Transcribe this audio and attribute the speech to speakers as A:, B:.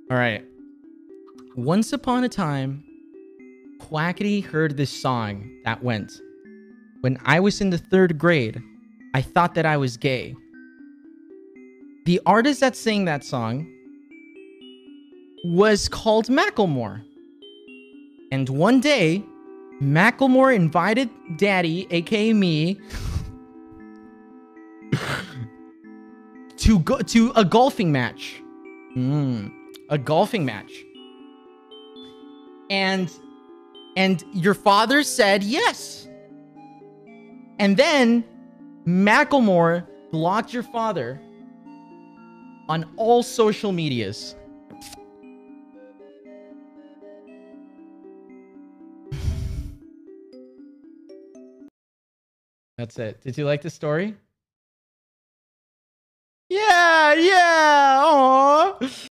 A: All right. Once upon a time, Quackity heard this song that went, "When I was in the 3rd grade, I thought that I was gay." The artist that sang that song was called Macklemore. And one day, Macklemore invited Daddy, aka me, to go to a golfing match. A golfing match. And your father said yes. And then Macklemore blocked your father on all social medias. That's it. Did you like the story? Yeah. Aww.